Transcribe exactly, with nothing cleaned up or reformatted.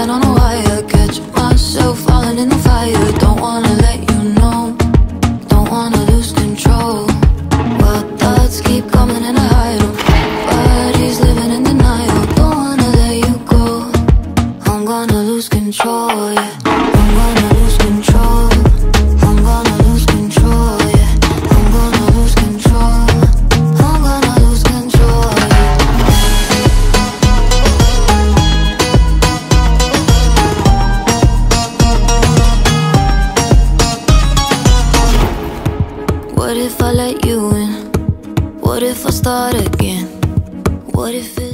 on a wire, catch myself falling in the fire. Don't wanna let you know, don't wanna lose control. Well, thoughts keep coming and I hide them. Body's living in denial, don't wanna let you go. I'm gonna lose control, yeah. I'm gonna lose control. I'm gonna lose control, yeah. I'm gonna lose control. I'm gonna lose control, yeah. What if I let you in? What if I start again? What if it